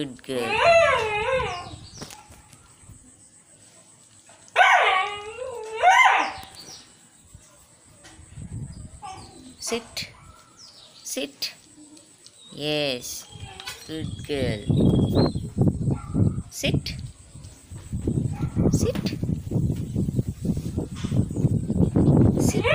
Good girl. Sit. Sit. Yes. Good girl. Sit. Sit. Sit.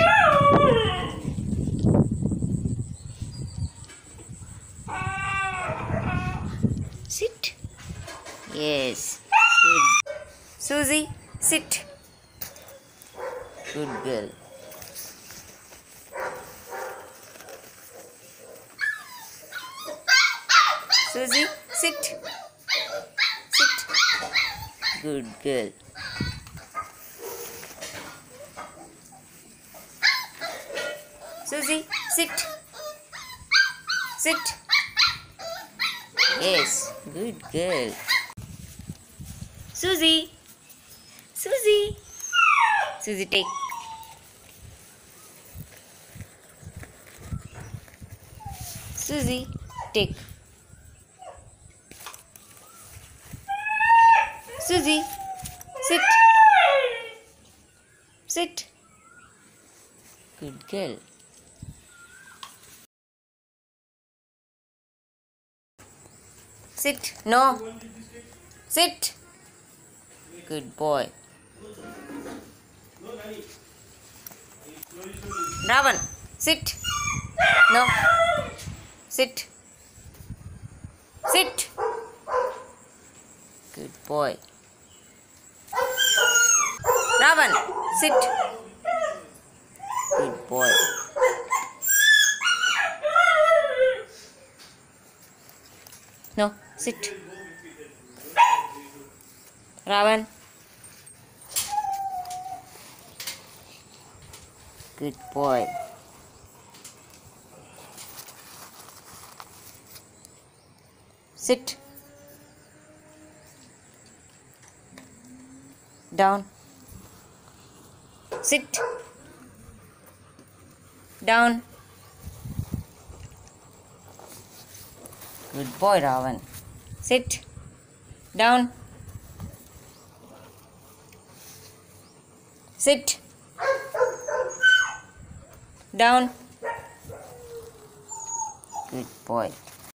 Sit. Yes. Good. Susie, sit. Good girl. Susie, sit. Sit. Good girl. Susie, sit. Sit. Yes, good girl. Susie. Susie. Susie, take. Susie, take. Susie, sit. Sit. Good girl. Sit. No. Sit. Good boy. Ravan, sit. No. Sit. Sit. Good boy. Ravan, sit. Good boy. No, sit. Ravan. Good boy. Sit. Down. Sit. Down. Good boy, Ravan. Sit. Down. Sit. Down. Good boy.